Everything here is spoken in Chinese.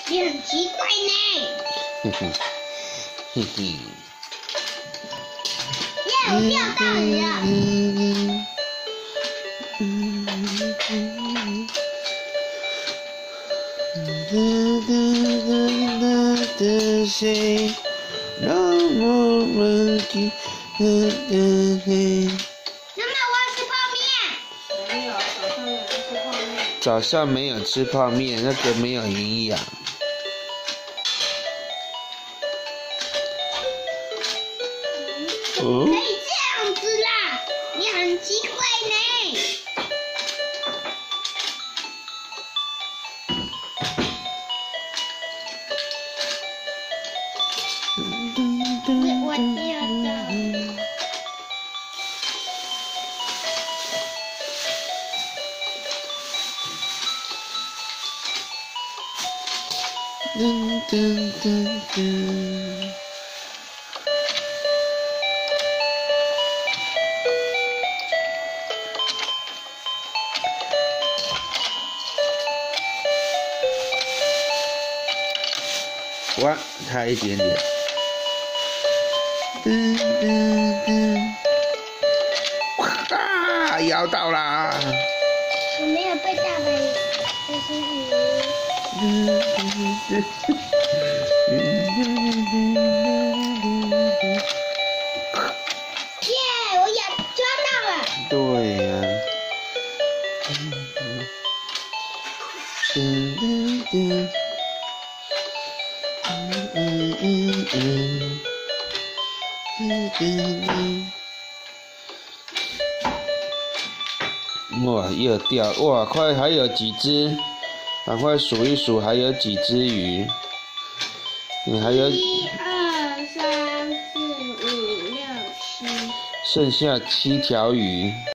你很奇怪呢。 嘿嘿，嘿嘿。 耶，我钓到鱼了。 妈妈， 我要吃泡面。没有， 早上没有吃泡面，那个没有营养。 可以这样子啦，你很奇怪呢。我钓到。 哇，差一点点。啊，咬到啦！ 我没有被大白鱼，这是耶，我抓到了。 对呀。哇，又掉！哇，快还有几只？赶快数一数，还有几只鱼？你还有 1、2、3、4、5、6、7， 剩下7条鱼。